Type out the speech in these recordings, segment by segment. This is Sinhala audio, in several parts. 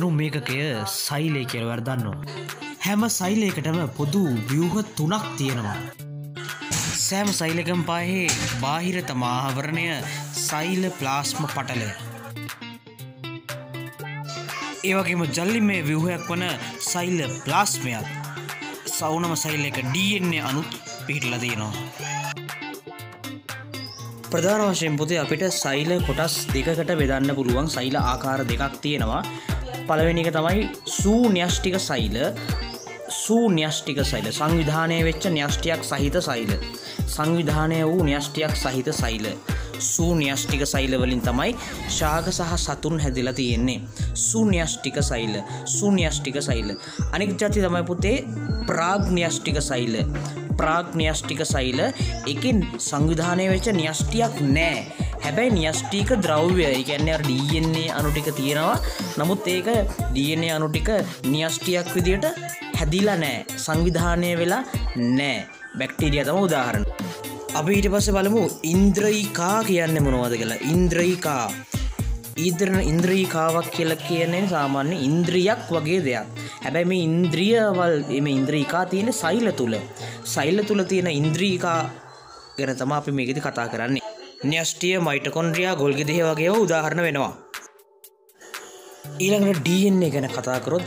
දැනුම් මේකකය සෛලය කියලා වර්දන්නවා. හැම සෛලයකටම පොදු ව්‍යුහ 3ක් තියෙනවා. සෑම සෛලකම් පාහේ බාහිර තමාහවරණය සෛල ප්ලාස්ම පටලය. ඒවගේම ජල්ලිමේ ව්‍යුහයක් වන සෛල ප්ලාස්මයක් සෞනම සෛලයක DNA අණුත් පිහිටලා තියෙනවා. ප්‍රධාන වශයෙන් පුතේ අපිට සෛල කොටස් දෙකකට බෙදන්න පුළුවන්. සෛල ආකාර දෙකක් තියෙනවා. පළවෙනි එක තමයි සූන්‍යෂ්ටික සෛල. සූන්‍යෂ්ටික සෛල සංවිධානය වෙච්ච න්‍යෂ්ටියක් සහිත සෛල. සංවිධානය වූ න්‍යෂ්ටියක් සහිත සෛල. සූන්‍යෂ්ටික සෛල වලින් තමයි ශාක සහ සතුන් හැදිලා තියෙන්නේ. සූන්‍යෂ්ටික සෛල. සූන්‍යෂ්ටික සෛල. අනෙක් જાති තමයි පුතේ ප්‍රාග්න්‍යෂ්ටික සෛල. ප්‍රාග්න්‍යෂ්ටික සෛල එකෙන් සංවිධානය වෙච්ච න්‍යෂ්ටියක් නැහැ. හැබැයි න්‍යෂ්ටික ද්‍රව්‍ය, ඒ කියන්නේ අර DNA අණු ටික තියෙනවා. නමුත් ඒක DNA අණු ටික න්‍යෂ්ටියක් විදියට හැදිලා නැහැ. සංවිධානය වෙලා නැහැ. බැක්ටීරියා තමයි උදාහරණ. අපි ඊට පස්සේ බලමු ඉන්ද්‍රයිකා කියන්නේ මොනවද කියලා. ඉන්ද්‍රයිකා. ඉන්ද්‍රියිකාවක් කියලා කියන්නේ සාමාන්‍ය ඉන්ද්‍රියක් වගේ දෙයක්. හැබැයි මේ ඉන්ද්‍රියවල මේ ඉන්ද්‍රියිකා තියෙන සෛල තුල. සෛල තුල තියෙන ඉන්ද්‍රියිකා ගැන තමයි අපි මේකෙදි කතා කරන්නේ. න්‍යෂ්ටිය, මයිටොකොන්ඩ්‍රියා, ගොල්ගි දෙහ වගේ ඒවා උදාහරණ වෙනවා. ඊළඟට DNA ගැන කතා කරොත්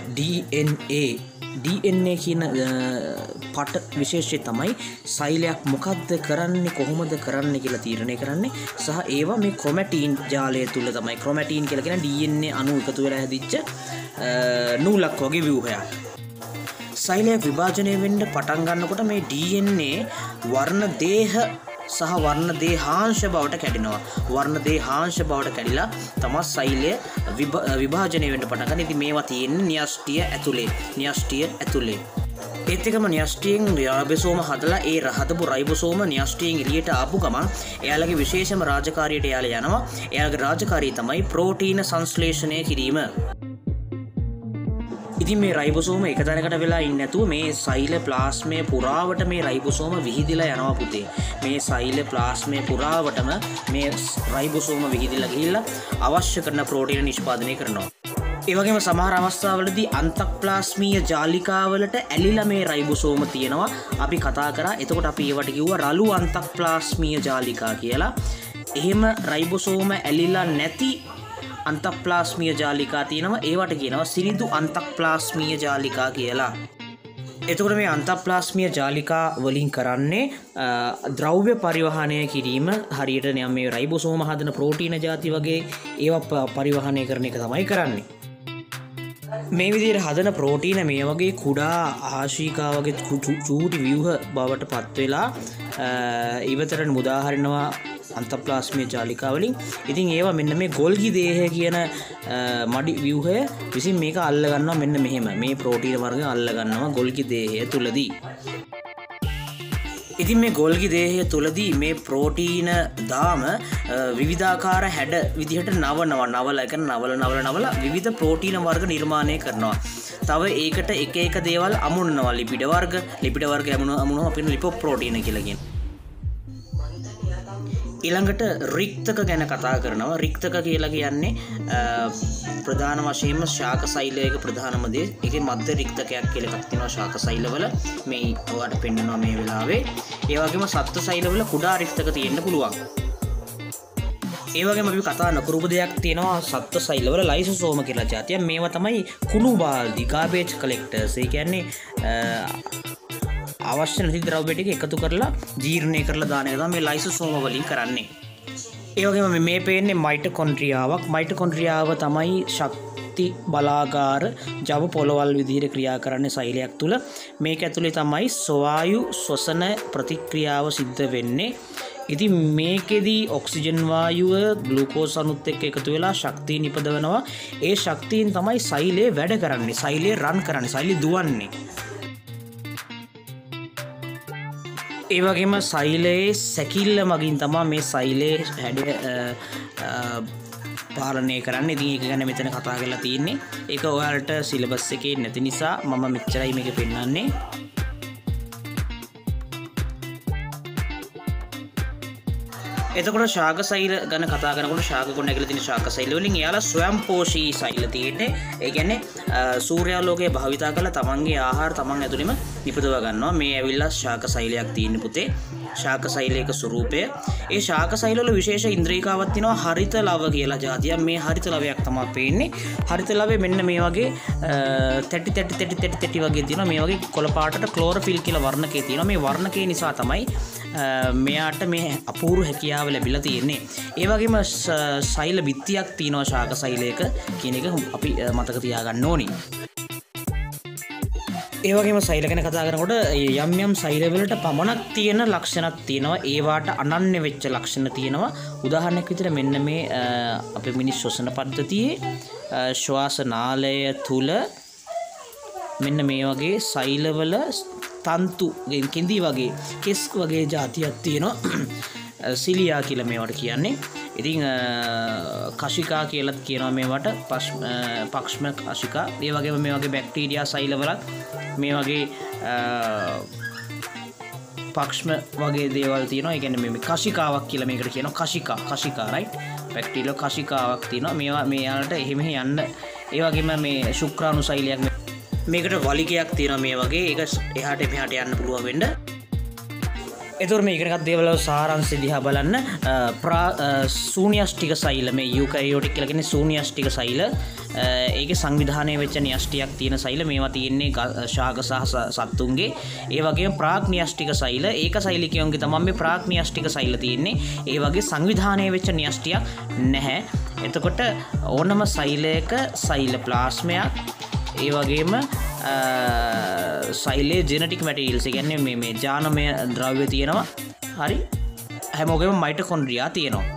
DNA කියන පට විශේෂය තමයි සෛලයක් මොකද්ද කරන්නේ, කොහොමද කරන්නේ කියලා තීරණය කරන්නේ. සහ ඒවා මේ ක්‍රොමැටින් ජාලය තුල තමයි. ක්‍රොමැටින් කියලා කියන DNA අණු එකතු වෙලා හැදිච්ච නූලක් වගේ ව්‍යුහයක්. සෛලයක් විභාජනය වෙන්න පටන් ගන්නකොට මේ DNA වර්ණ දේහ සහ වර්ණ දේහාංශ බවට කැඩෙනවා. වර්ණ දේහාංශ බවට කැඩිලා තමයි සෛලය විභාජනය වෙන්න පටන් ගන්න. ඉතින් මේවා තියෙන්නේ න්‍යෂ්ටිය ඇතුලේ. න්‍යෂ්ටිය ඇතුලේ. ඒත් එකම න්‍යෂ්ටියෙන් රයිබෝසෝම හදලා ඒ හදපු රයිබෝසෝම න්‍යෂ්ටියෙන් එළියට ආපු ගමන් එයාලගේ විශේෂම රාජකාරියට එයාලා යනවා. එයාලගේ රාජකාරිය තමයි ප්‍රෝටීන සංශ්ලේෂණය කිරීම. ඉතින් මේ රයිබෝසෝම එක තැනකට වෙලා ඉන්නේ නැතුව මේ සෛල ප්ලාස්මයේ පුරාවට මේ රයිබෝසෝම විහිදිලා යනවා පුතේ. මේ සෛල ප්ලාස්මයේ පුරාවටම මේ රයිබෝසෝම විහිදිලා ගිහිල්ලා අවශ්‍ය කරන ප්‍රෝටීන නිෂ්පාදනය කරනවා. ඒ වගේම සමහර අවස්ථාවලදී අන්තක්ප්ලාස්මීය ජාලිකාවලට ඇලිලා මේ රයිබෝසෝම තියෙනවා. අපි කතා කරා. එතකොට අපි ඒවට කිව්වා රළු අන්තක්ප්ලාස්මීය ජාලිකා කියලා. එහෙම රයිබෝසෝම ඇලිලා නැති අන්තක්ප්ලාස්මීය ජාලිකා තියෙනවා. ඒවට කියනවා සිනිඳු අන්තක්ප්ලාස්මීය ජාලිකා කියලා. එතකොට මේ අන්තක්ප්ලාස්මීය ජාලිකා වලින් කරන්නේ ද්‍රව්‍ය පරිවහනය කිරීම. හරියට නියම මේ රයිබෝසෝම හදන ප්‍රෝටීන ಜಾති වගේ ඒවා පරිවහනය කරන එක තමයි කරන්නේ. මේ විදිහට හදන ප්‍රෝටීන මේ වගේ කුඩා ආශිකා වගේ චූටි ව්‍යුහ බවට පත් වෙලා ඉවතරට මුදාහරිනවා අන්තප්ලාස්මීය ජාලිකා වලින්. ඉතින් ඒවා මෙන්න මේ ගොල්ගි දේහය කියන මඩි ව්‍යුහය විසින් මේක අල්ල ගන්නවා මෙන්න මෙහෙම. මේ ප්‍රෝටීන වර්ග අල්ල ගන්නවා ගොල්ගි දේහය තුලදී. ඉතින් මේ ගොල්ගි දේහය තුලදී මේ ප්‍රෝටීන දාම විවිධාකාර හැඩ විදිහට නවල විවිධ ප්‍රෝටීන වර්ග නිර්මාණය කරනවා. තව ඒකට එක දේවල් අමුණනවා. ලිපිඩ වර්ග අමුණනවා අපිට ලිපොප්‍රෝටීන කියලා කියනවා. ඊළඟට රික්තක ගැන කතා කරනවා. රික්තක කියලා කියන්නේ ප්‍රධාන වශයෙන්ම ශාක සෛලයක ප්‍රධානම දේ. ඒකේ මධ්‍ය රික්තකයක් කියලා එකක් තියෙනවා ශාක සෛලවල. මේ ඔයාලට පෙන්වනවා මේ වෙලාවේ. ඒ වගේම සත්ත්ව සෛලවල කුඩා රික්තක තියෙන්න පුළුවන්. ඒ වගේම අපි කතා නොකරපු දෙයක් තියෙනවා සත්ත්ව සෛලවල ලයිසෝසෝම කියලා જાතියක්. මේවා තමයි කුණු බාල්දි, garbage collectors. ඒ කියන්නේ අවශ්‍ය නැති ද්‍රව්‍ය ටික එකතු කරලා ජීර්ණය කරලා දාන එක තමයි මේ ලයිසෝසෝම වලින් කරන්නේ. ඒ වගේම මේ පේන්නේ මයිටොකොන්ඩ්‍රියාවක්. මයිටොකොන්ඩ්‍රියාව තමයි ශක්ති බලාගාර ජව පොළවල් විදිහට ක්‍රියා කරන්නේ සෛලයක් තුල. මේක ඇතුලේ තමයි සොවායු ශ්වසන ප්‍රතික්‍රියාව සිද්ධ වෙන්නේ. ඉතින් මේකෙදී ඔක්සිජන් වායුව ග්ලූකෝස් අණුත් එක්ක එකතු වෙලා ශක්තිය නිපදවනවා. ඒ ශක්තියෙන් තමයි සෛලය වැඩ කරන්නේ. සෛලය රන් කරන්නේ. සෛලය දුවන්නේ. ඒ වගේම සෛලයේ සැකිල්ල මගින් තමයි මේ සෛලයේ හැඩ පාලනය කරන්නේ. ඉතින් ඒක ගැන මෙතන කතා කරලා තියෙන්නේ. ඒක ඔයාලට සිලබස් එකේ නැති නිසා මම මෙච්චරයි මේක පෙන්නන්නේ. එතකොට ශාක සෛල ගැන කතා කරනකොට ශාක ගොඩ නැගිලා තියෙන ශාක සෛල වලින් එයාලා ස්වයංපෝෂී සෛල තියෙන්නේ. ඒ කියන්නේ සූර්යාලෝකයේ භාවිතා කරලා තමන්ගේ ආහාර තමන් ඇතුළෙම නිපදව ගන්නවා. මේ ඇවිල්ලා ශාක සෛලයක් තියෙන්නේ පුතේ. ශාක සෛලයක ස්වරූපය. ඒ ශාක සෛල වල විශේෂ ඉන්ද්‍රිකාවක් තියෙනවා හරිත ලව කියලා જાතියක්. මේ හරිත ලවයක් තමයි පේන්නේ. හරිත ලවයේ මෙන්න මේ වගේ තැටි වගේ තියෙනවා. මේ වගේ කොළ පාටට ක්ලෝරොෆිල් කියලා වර්ණකේ තියෙනවා. මේ වර්ණකේ නිසා තමයි මෙයාට මේ අපූර්ව හැකියාව ලැබිලා තියෙන්නේ. ඒ වගේම සෛල බිත්තියක් තියෙනවා ශාක සෛලයක කියන එක අපි මතක තියාගන්න ඕනි. ඒ වගේම සෛල ගැන කතා කරනකොට යම් යම් සෛල වලට පමණක් තියෙන ලක්ෂණක් තියෙනවා. ඒවාට අනන්‍ය වෙච්ච ලක්ෂණ තියෙනවා. උදාහරණයක් විදිහට මෙන්න මේ අපේ මිනිස් ශ්වසන පද්ධතියේ ශ්වාස නාලය තුල මෙන්න මේ වගේ සෛලවල තන්තු කෙඳි වගේ කෙස් වගේ જાතියක් තියෙනවා. සිලියා කියලා මේවට කියන්නේ. ඉතින් කශිකා කියලාත් කියනවා මේවට පක්ෂම කශිකා. ඒ වගේම මේ වගේ බැක්ටීරියා සෛලවලත් මේ වගේ පක්ෂම වගේ දේවල් තියෙනවා. ඒ කියන්නේ මේ කශිකාවක් කියලා මේකට කියනවා. කශිකා රයිට්. බැක්ටීරියා කශිකාවක් තියෙනවා. මේවා මෙයාලට එහෙම යන්න. ඒ වගේම මේ ශුක්‍රාණු සෛලයක් මේකට වලිගයක් තියෙනවා මේ වගේ. ඒක එහාට මෙහාට යන්න පුළුවන් වෙන්න. එතකොට මේ ඉගෙනගත් දේවල් වල සාරාංශය දිහා බලන්න. ශූන්‍යෂ්ටික සෛල මේ යූකැරියෝටික් කියලා කියන්නේ ශූන්‍යෂ්ටික සෛල. ඒකේ සංවිධානය වෙච්ච න්‍යෂ්ටියක් තියෙන සෛල. මේවා තියෙන්නේ ශාක සහ සත්තුන්ගේ. ඒ වගේම ප්‍රාග්න්‍යෂ්ටික සෛල. ඒක සෛලිකයන්ගේ තමයි මේ ප්‍රාග්න්‍යෂ්ටික සෛල තියෙන්නේ. ඒ වගේ සංවිධානය වෙච්ච න්‍යෂ්ටියක් නැහැ. එතකොට ඕනම සෛලයක සෛල ප්ලාස්මයක් ඒ වගේම සෛලයේ ජෙනටික් මැටීරියල්ස් කියන්නේ මේ ජානමය ද්‍රව්‍ය තියෙනවා. හරි. හැමෝගෙම මයිටොකොන්ඩ්‍රියා තියෙනවා.